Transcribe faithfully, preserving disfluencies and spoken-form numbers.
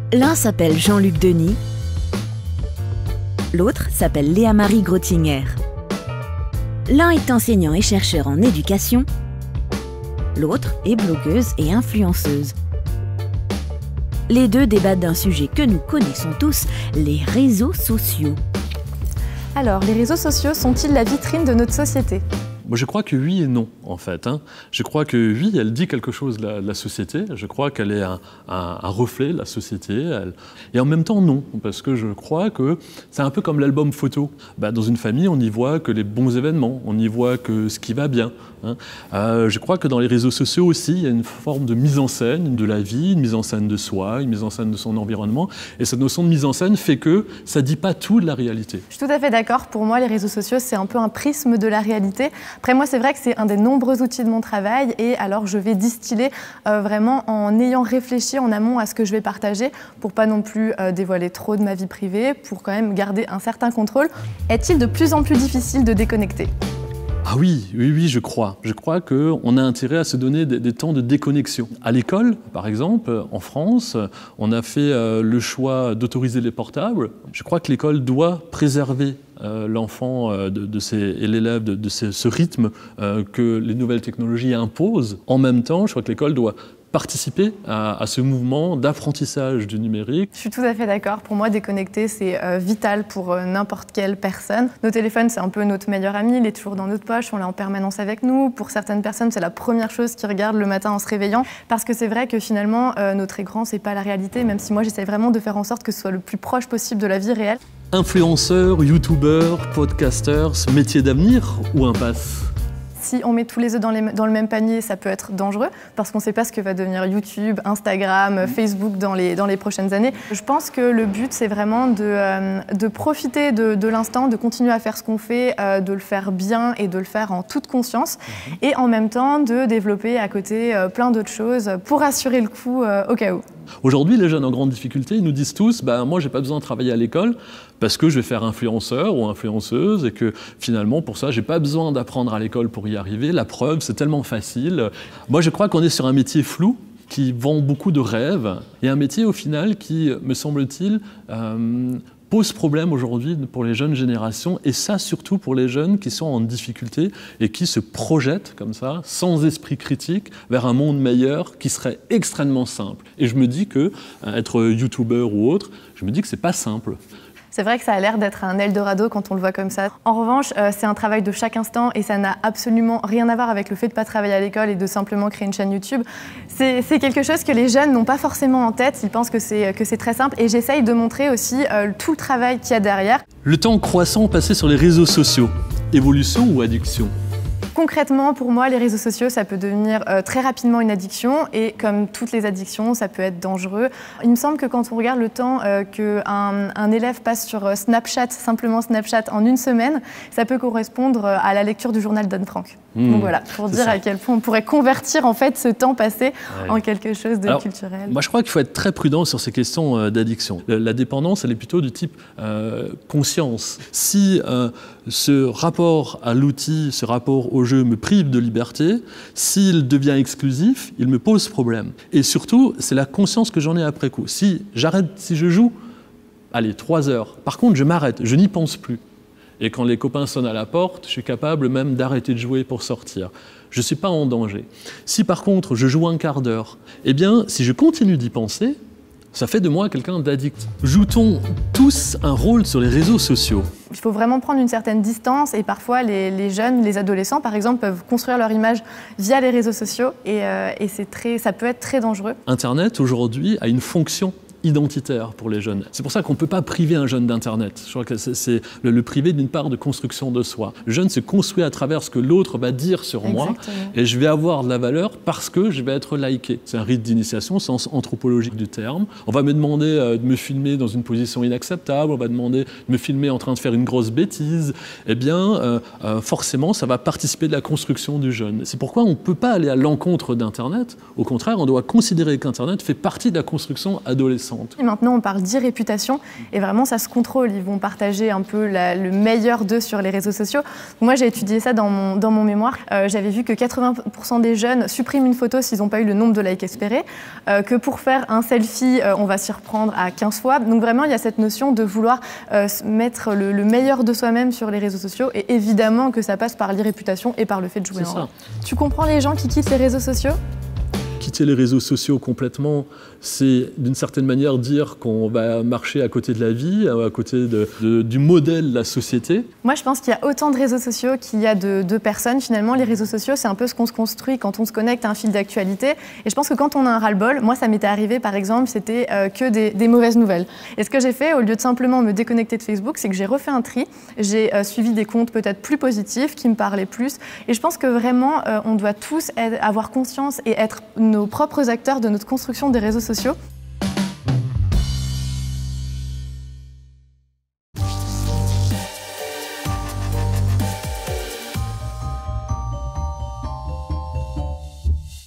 L'un s'appelle Jean-Luc Denis, l'autre s'appelle Léa-Marie Grottinger. L'un est enseignant et chercheur en éducation, l'autre est blogueuse et influenceuse. Les deux débattent d'un sujet que nous connaissons tous, les réseaux sociaux. Alors, les réseaux sociaux sont-ils la vitrine de notre société ? Moi, je crois que oui et non, en fait. Hein. Je crois que oui, elle dit quelque chose de la, de la société. Je crois qu'elle est un, un, un reflet de la société. Elle... Et en même temps, non, parce que je crois que c'est un peu comme l'album photo. Bah, dans une famille, on n'y voit que les bons événements, on n'y voit que ce qui va bien. Hein. Euh, je crois que dans les réseaux sociaux aussi, il y a une forme de mise en scène de la vie, une mise en scène de soi, une mise en scène de son environnement. Et cette notion de mise en scène fait que ça ne dit pas tout de la réalité. Je suis tout à fait d'accord. Pour moi, les réseaux sociaux, c'est un peu un prisme de la réalité. Après, moi, c'est vrai que c'est un des nombreux outils de mon travail. Et alors, je vais distiller euh, vraiment en ayant réfléchi en amont à ce que je vais partager pour pas non plus euh, dévoiler trop de ma vie privée, pour quand même garder un certain contrôle. Est-il de plus en plus difficile de déconnecter ? Ah oui, oui, oui, je crois. Je crois qu'on a intérêt à se donner des, des temps de déconnexion. À l'école, par exemple, en France, on a fait euh, le choix d'autoriser les portables. Je crois que l'école doit préserver euh, l'enfant euh, de, de ses, et l'élève de, de ces, ce rythme euh, que les nouvelles technologies imposent. En même temps, je crois que l'école doit participer à, à ce mouvement d'apprentissage du numérique. Je suis tout à fait d'accord. Pour moi, déconnecter, c'est euh, vital pour euh, n'importe quelle personne. Nos téléphones, c'est un peu notre meilleur ami. Il est toujours dans notre poche, on l'a en permanence avec nous. Pour certaines personnes, c'est la première chose qu'ils regardent le matin en se réveillant. Parce que c'est vrai que finalement, euh, notre écran, c'est pas la réalité, même si moi, j'essaie vraiment de faire en sorte que ce soit le plus proche possible de la vie réelle. Influenceurs, youtubeurs, podcasters, métier d'avenir ou impasse ? Si on met tous les œufs dans, les, dans le même panier, ça peut être dangereux parce qu'on ne sait pas ce que va devenir YouTube, Instagram, Facebook dans les, dans les prochaines années. Je pense que le but, c'est vraiment de, euh, de profiter de, de l'instant, de continuer à faire ce qu'on fait, euh, de le faire bien et de le faire en toute conscience et en même temps de développer à côté euh, plein d'autres choses pour assurer le coup euh, au cas où. Aujourd'hui, les jeunes en grande difficulté, ils nous disent tous bah, « moi, j'ai pas besoin de travailler à l'école parce que je vais faire influenceur ou influenceuse et que finalement, pour ça, j'ai pas besoin d'apprendre à l'école pour y arriver. La preuve, c'est tellement facile. » Moi, je crois qu'on est sur un métier flou qui vend beaucoup de rêves et un métier, au final, qui, me semble-t-il, euh, pose problème aujourd'hui pour les jeunes générations, et ça surtout pour les jeunes qui sont en difficulté et qui se projettent comme ça, sans esprit critique, vers un monde meilleur qui serait extrêmement simple. Et je me dis que, être youtubeur ou autre, je me dis que c'est pas simple. C'est vrai que ça a l'air d'être un Eldorado quand on le voit comme ça. En revanche, euh, c'est un travail de chaque instant et ça n'a absolument rien à voir avec le fait de ne pas travailler à l'école et de simplement créer une chaîne YouTube. C'est quelque chose que les jeunes n'ont pas forcément en tête, ils pensent que c'est que c'est très simple et j'essaye de montrer aussi euh, tout le travail qu'il y a derrière. Le temps croissant passé sur les réseaux sociaux, évolution ou addiction ? Concrètement, pour moi, les réseaux sociaux, ça peut devenir euh, très rapidement une addiction et comme toutes les addictions, ça peut être dangereux. Il me semble que quand on regarde le temps euh, qu'un un élève passe sur Snapchat, simplement Snapchat, en une semaine, ça peut correspondre à la lecture du journal d'Anne Frank. Mmh, Donc voilà, pour dire ça. À quel point on pourrait convertir en fait ce temps passé ouais. en quelque chose de Alors, culturel. Moi, je crois qu'il faut être très prudent sur ces questions euh, d'addiction. La, la dépendance, elle est plutôt du type euh, conscience. Si euh, ce rapport à l'outil, ce rapport au jeu me prive de liberté, s'il devient exclusif, il me pose problème. Et surtout, c'est la conscience que j'en ai après coup. Si j'arrête, si je joue, allez, trois heures. Par contre, je m'arrête, je n'y pense plus. Et quand les copains sonnent à la porte, je suis capable même d'arrêter de jouer pour sortir. Je ne suis pas en danger. Si par contre, je joue un quart d'heure, eh bien, si je continue d'y penser, ça fait de moi quelqu'un d'addict. Joue-t-on tous un rôle sur les réseaux sociaux ? Il faut vraiment prendre une certaine distance et parfois les, les jeunes, les adolescents par exemple, peuvent construire leur image via les réseaux sociaux et, euh, et c'est très, ça peut être très dangereux. Internet aujourd'hui a une fonction identitaire pour les jeunes. C'est pour ça qu'on ne peut pas priver un jeune d'Internet. Je crois que c'est le, le priver d'une part de construction de soi. Le jeune se construit à travers ce que l'autre va dire sur Exactement. Moi et je vais avoir de la valeur parce que je vais être liké. C'est un rite d'initiation au sens anthropologique du terme. On va me demander euh, de me filmer dans une position inacceptable, on va demander de me filmer en train de faire une grosse bêtise. Eh bien, euh, euh, forcément, ça va participer de la construction du jeune. C'est pourquoi on ne peut pas aller à l'encontre d'Internet. Au contraire, on doit considérer qu'Internet fait partie de la construction adolescente. intéressante. Et maintenant, on parle d'e-réputation et vraiment, ça se contrôle. Ils vont partager un peu la, le meilleur d'eux sur les réseaux sociaux. Moi, j'ai étudié ça dans mon, dans mon mémoire. Euh, J'avais vu que quatre-vingts pour cent des jeunes suppriment une photo s'ils n'ont pas eu le nombre de likes espérés, euh, que pour faire un selfie, euh, on va s'y reprendre à quinze fois. Donc vraiment, il y a cette notion de vouloir euh, mettre le, le meilleur de soi-même sur les réseaux sociaux et évidemment que ça passe par l'e-réputation et par le fait de jouer un rôle. Tu comprends les gens qui quittent les réseaux sociaux ? Quitter les réseaux sociaux complètement, c'est d'une certaine manière dire qu'on va marcher à côté de la vie, à côté de, de, du modèle de la société. Moi, je pense qu'il y a autant de réseaux sociaux qu'il y a de, de personnes. Finalement, les réseaux sociaux, c'est un peu ce qu'on se construit quand on se connecte à un fil d'actualité. Et je pense que quand on a un ras-le-bol, moi, ça m'était arrivé, par exemple, c'était euh, que des, des mauvaises nouvelles. Et ce que j'ai fait, au lieu de simplement me déconnecter de Facebook, c'est que j'ai refait un tri. J'ai euh, suivi des comptes peut-être plus positifs, qui me parlaient plus. Et je pense que vraiment, euh, on doit tous être, avoir conscience et être nos propres acteurs de notre construction des réseaux sociaux.